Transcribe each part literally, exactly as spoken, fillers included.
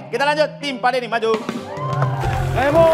kita lanjut. Tim Pak Denny maju. Ayo Bu.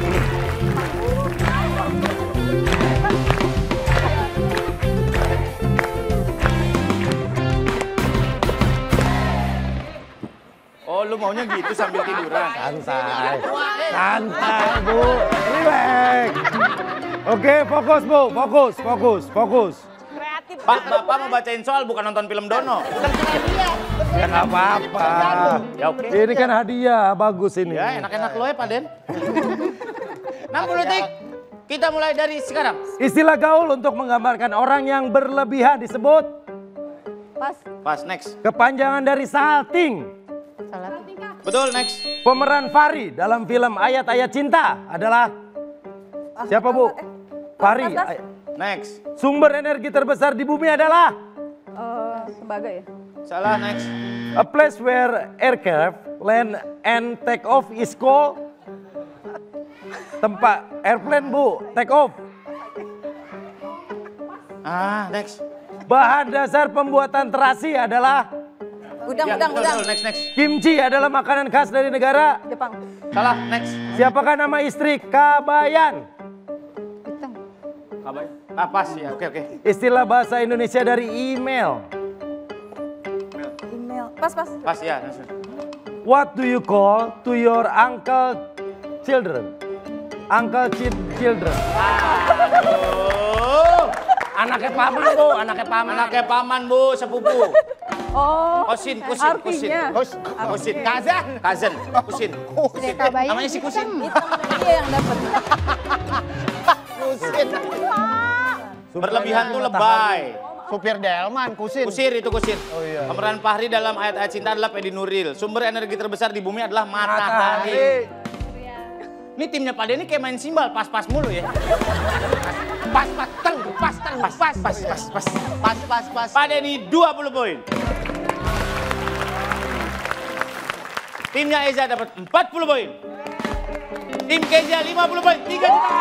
Oh, lu maunya gitu sambil tiduran? Santai. Santai Bu. Relax. Oke, fokus Bu. Fokus, fokus, fokus. Kreatif. Pak, Bapak mau bacain soal bukan nonton film Dono. Ya nggak apa-apa. Ya oke. Ini kan hadiah, bagus ini. Ya enak-enak lo ya Pak Den. enam puluh detik. Kita mulai dari sekarang. Istilah gaul untuk menggambarkan orang yang berlebihan disebut Pas. Pas, next. kepanjangan dari salting. Salah. Betul, next. Pemeran Fahri dalam film Ayat-Ayat Cinta adalah siapa Bu? Fahri. Pas, pas. Ay- Next. Sumber energi terbesar di bumi adalah Eh, sebagai ya. Salah, next. a place where aircraft land and take off is called. Tempat airplane Bu, take off. Ah, next. Bahan dasar pembuatan terasi adalah Udang, Ya, udang, betul, udang. betul. Next, next. kimchi adalah makanan khas dari negara. Jepang. Salah, next. Siapakah nama istri Kabayan? Hitam. Kabar. Ah, pas ya. Oke, oke. Istilah bahasa Indonesia dari email. Email. Pas, pas. Pas ya, langsung. What do you call to your uncle children? Uncle chi- children. Oh, Anaknya paman Bu, anaknya paman. anaknya paman Bu, sepupu. Oh. Kosin, kusin, kusin. Artinya. Kus- Kusin. Kazan. Kazan. Kusin. Kusin. Kabayan Namanya si Kusin. Hitam. Dia yang dapat. Kusin. Berlebihan tuh lebay. Supir Delman, kusin. Kusir itu kusir. Oh, iya. Pemeran Fahri dalam Ayat-Ayat Cinta adalah Pedi Nuril. Sumber energi terbesar di bumi adalah matahari. Ini timnya Pak Denny kayak main simbal, pas-pas mulu ya. Pas, pas, teng, pas, teng, pas, pas, pas, pas, pas. Pas, pas, pas. Pak Denny dua puluh poin. Timnya Eza dapat empat puluh poin. Tim Kezia lima puluh poin, tiga juta.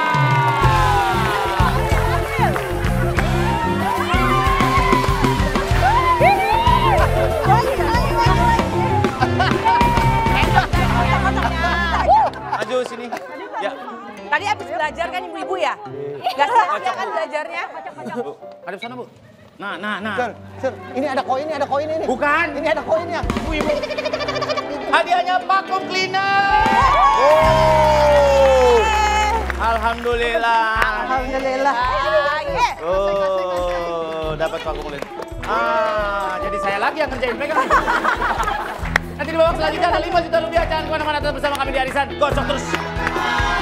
Maju sini. Ya. Tadi habis belajar kan ibu-ibu ya? Gak sengaja kan belajarnya? Bu, hadap sana, Bu. Nah, nah, nah. Sir, sir, ini ada koin, ini ada koin ini. Bukan. Ini ada koinnya. Ibu, ibu. Hadiahnya vakum cleaner. Alhamdulillah. Alhamdulillah. Oh, dapat vakum cleaner. Ah, jadi saya lagi yang kerjain. Pegang. Nanti di babak selanjutnya ada lima juta rupiah. Jangan kemana-mana, tetap bersama kami di Arisan. Gosok terus.